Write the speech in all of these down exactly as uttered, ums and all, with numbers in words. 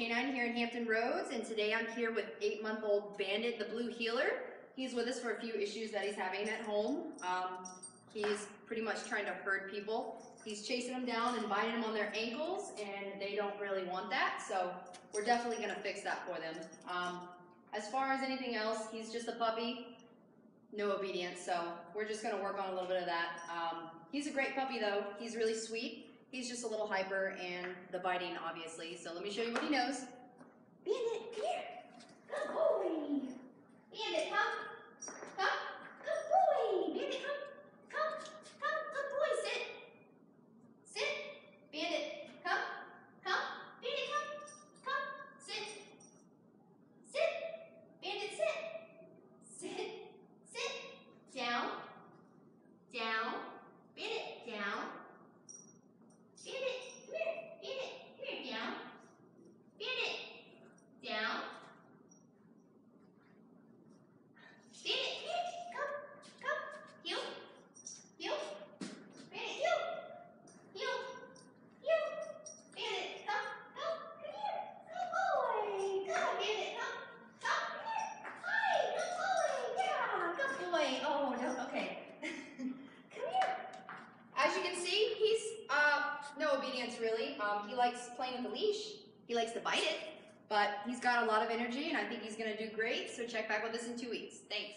Canine here in Hampton Roads, and today I'm here with eight-month-old Bandit, the Blue Heeler. He's with us for a few issues that he's having at home. Um, he's pretty much trying to herd people. He's chasing them down and biting them on their ankles, and they don't really want that, so we're definitely going to fix that for them. Um, as far as anything else, he's just a puppy, no obedience, so we're just going to work on a little bit of that. Um, he's a great puppy, though. He's really sweet. He's just a little hyper, and the biting, obviously. So let me show you what he knows. Bandit, come here. Good boy. Bandit, come. Come. Good boy. Bandit, come. Come. Come. Good boy. Sit. Sit. Bandit, come. Come. Bandit, come. Come. Sit. Sit. Bandit, sit. Sit. Sit. Down. Down. Bandit, down. Bandit, come here. Bandit, come here. Down. Bandit, down. Bandit, come here. Come. Come. Heel. Heel. Bandit, heel. Heel. Heel. Bandit, come. Come. Come here. Good boy. Good, Bandit. Come. Come. Come here. Hi. Good boy. Yeah. Good boy. Oh, no. Okay. Come here. As you can see, he's uh, no obedience really. Um, he likes playing with the leash. He likes to bite it, but he's got a lot of energy, and I think he's gonna do great. So check back with us in two weeks. Thanks.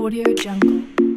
Audio Jungle.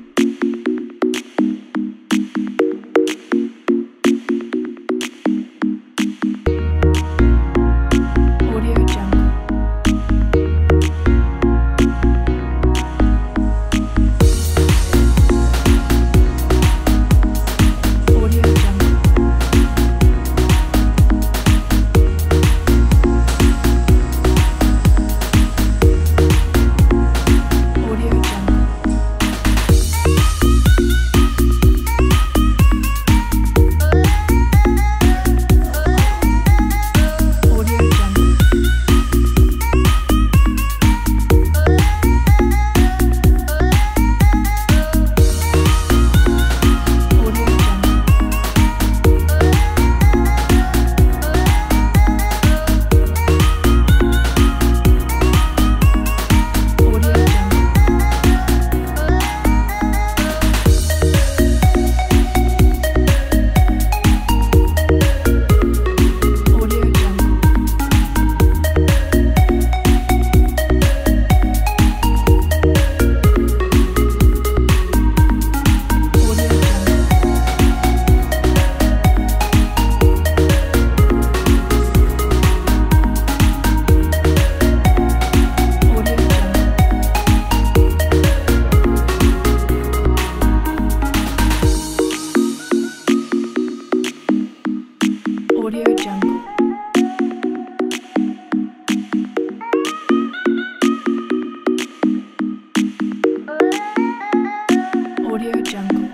Audio Jungle. Audio Jungle.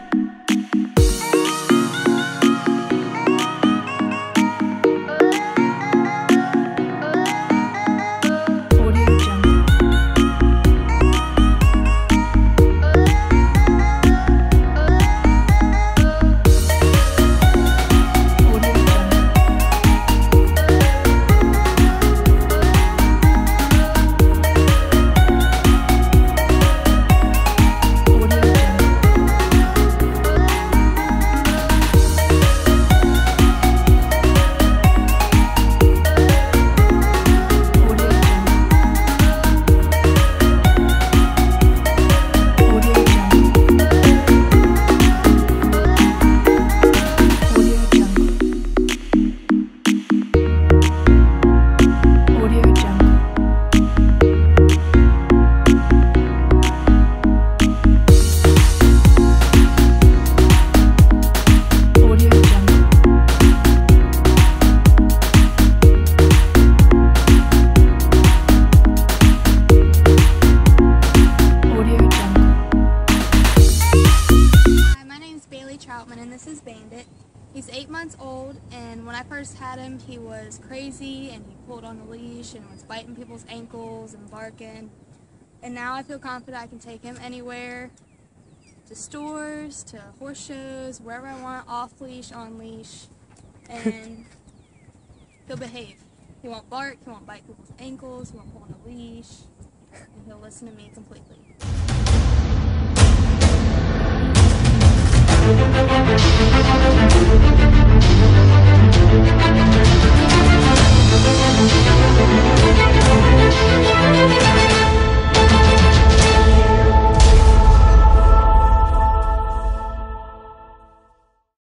And this is Bandit. He's eight months old, and when I first had him, he was crazy and he pulled on the leash and was biting people's ankles and barking. And now I feel confident I can take him anywhere, to stores, to horse shows, wherever I want, off leash, on leash, and he'll behave. He won't bark, he won't bite people's ankles, he won't pull on the leash, and he'll listen to me completely.